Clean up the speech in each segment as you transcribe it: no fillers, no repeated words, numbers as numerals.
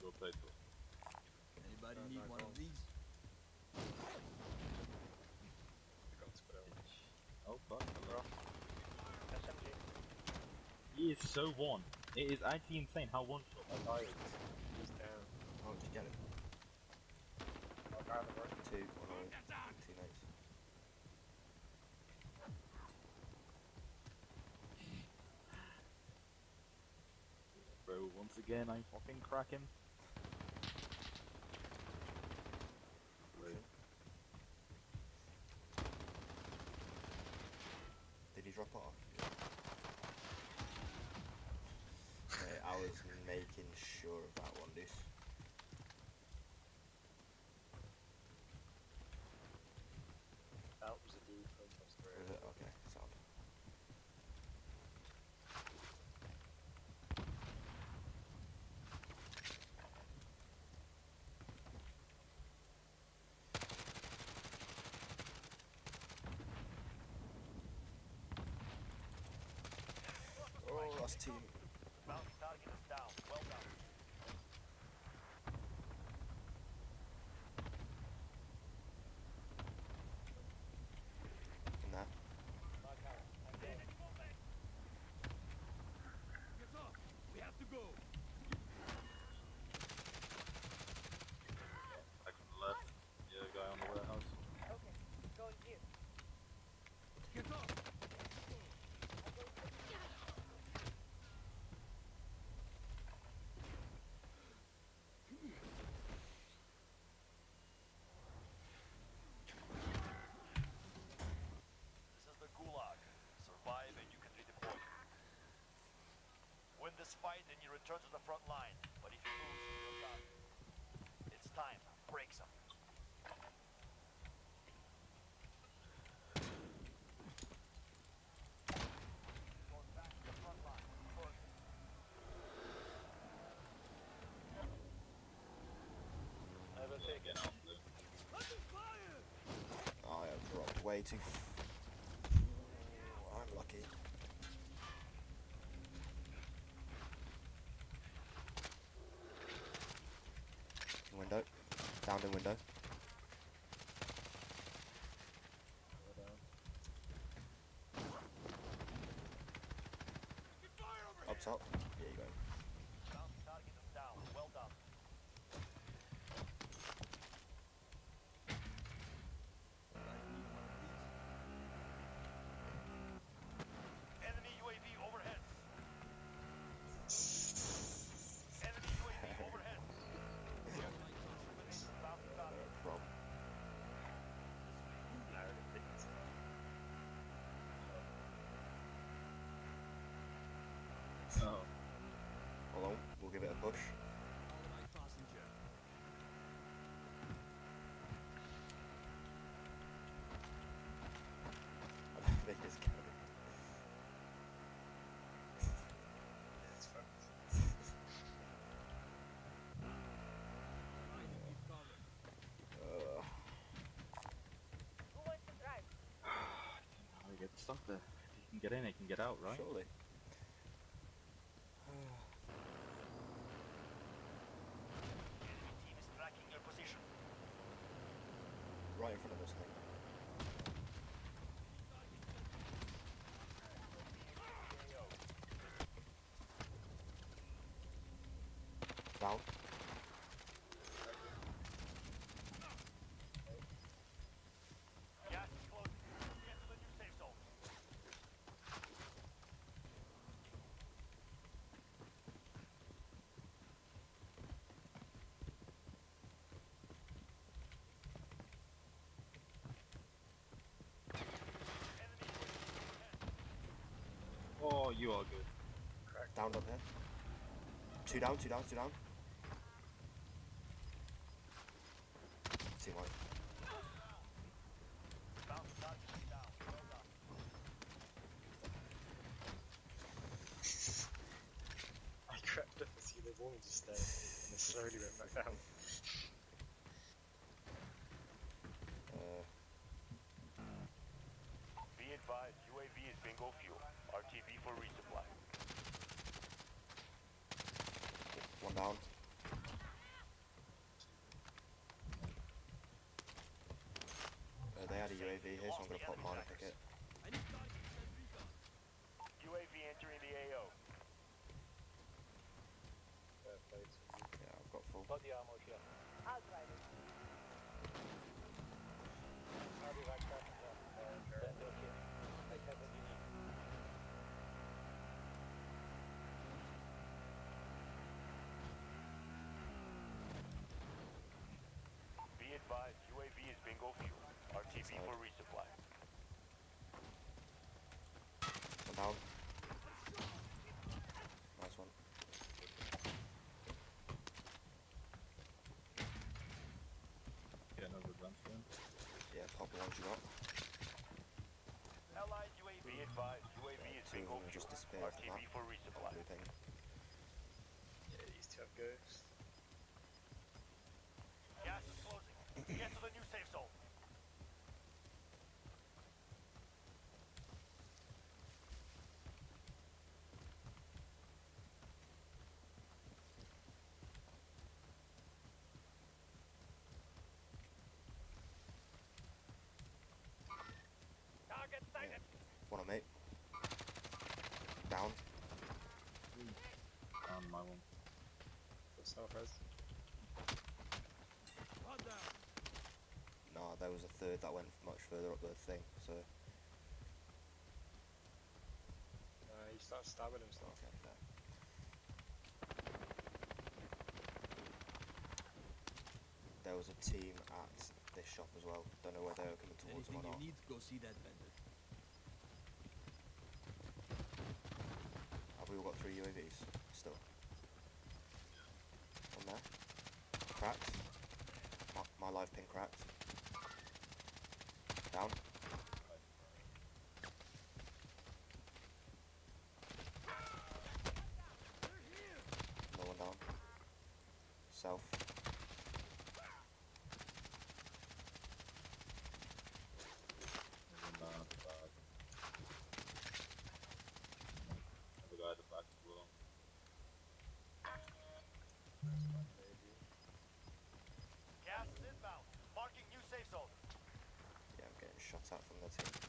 Rotator. Anybody need one of these? Oh fuck, hello. SMG. He is so one. It is actually insane how one shot that guy is. He's down. Oh, did you get him? Oh, guard the work. Two, one, two mates. Bro, once again I fucking crack him. Did he drop off? Yeah. Mate, I was making sure of that one, dude. That was a dude from Australia. Was it? Okay, sound. Oh, that's team. Bounty target is down. Well done. Nah. Get up! We have to go! Back on the left. Yeah, guy on the warehouse. Okay, going here. Get up! This is the Gulag. Survive and you can redeploy. Win this fight and you return to the front line. But if you lose, you're done. It's time. Break some. Going back to the front line. I will take it. Under fire! Oh, I have dropped way too. I'm lucky. Window. Down in window. Get fire over Up top. There you go. Bounty target is down. Well done. Enemy UAV overhead. Enemy UAV overhead. Bounty target. From. Oh. Hold on. We'll give it a push. my passenger. I don't think it's coming. It's fucked. I need cover. Who wants to drive? How do you get stuck there? If you can get in, it can get out, right? Surely. Enemy team is tracking your position. Right in front of us, I think. Down. Gas is closing. Get to the new safe zone. Oh, you are good. Cracked. Down up here. Two down, two down, two down. Team white. Bounty target is down. Well done. I cracked up and see the woman just there and it slowly went back down. Be advised, UAV is bingo fuel. RTB for resupply. One down. the gonna pop enemy mine sectors. picket. I need targets and recon. UAV entering the AO. Fair play to you. Yeah, I've got full. Body armor here. I'll drive it. I'll be right back. Stand okay. I have what you need. Be advised, UAV is bingo fuel. RTB for resupply. One down. Nice one. Yeah, another advance one. Yeah, pop the ones you got. Allied UAV. Be advised, UAV is Two of bingo them fuel. just disappeared from RTB that. for resupply. Blue ping. Yeah, these two have ghosts. Gas is closing. Get to the new safe zone. Target sighted. One on me. Down. On my one. The south res. One down. Nah, there was a third that went much further up the thing, so. He starts stabbing himself. Okay, fair. There was a team at this shop as well. Don't know where they were coming towards them Anything or you not. need, go see that vendor. Have we all got 3 UAVs still? One there. Cracked. My live pin cracked. Down. Another one down. South. There's one down at the back. Another guy at the back as well. Maybe. Gas is inbound. Marking new safe zone. Yeah, I'm getting shot at from their team.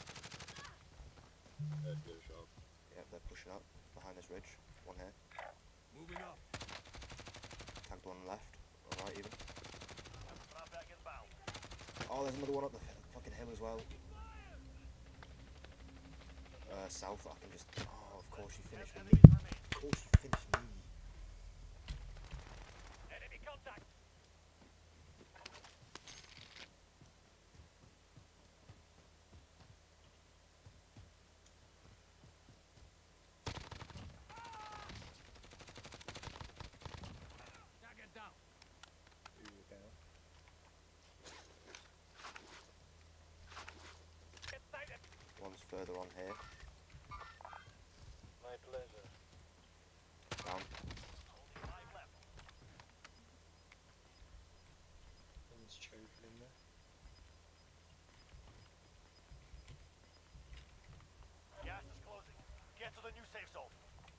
Good shot. Yep, they're pushing up behind this ridge. One here. Moving up. Tagged one left. Or right even. Drop back inbound. Oh, there's another one up the fucking hill as well. South, I can just... Oh, of course you finished me. Enemies remain. Of course you finished me. Enemy contact. Target down. Ooh, okay. Get sighted. One's further on here. My pleasure. Down. Only 5 left. One's choking in there. Gas is closing. Get to the new safe zone.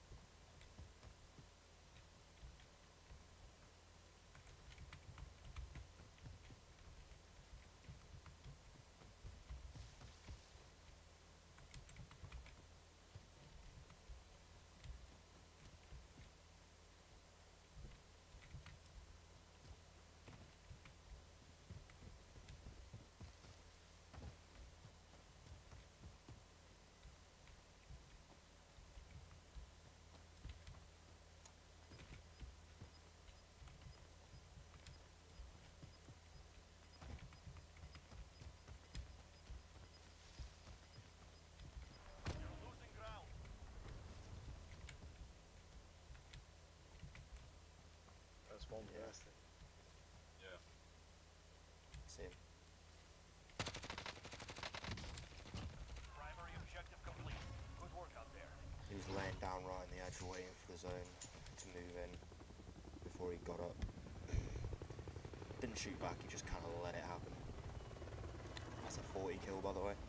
You're losing ground. That's one Yeah. person. Yeah. Same. Primary objective complete. Good work out there. He was laying down right on the edge waiting for the zone to move in before he got up. Didn't shoot back, he just kind of let it happen. That's a 40 kill by the way.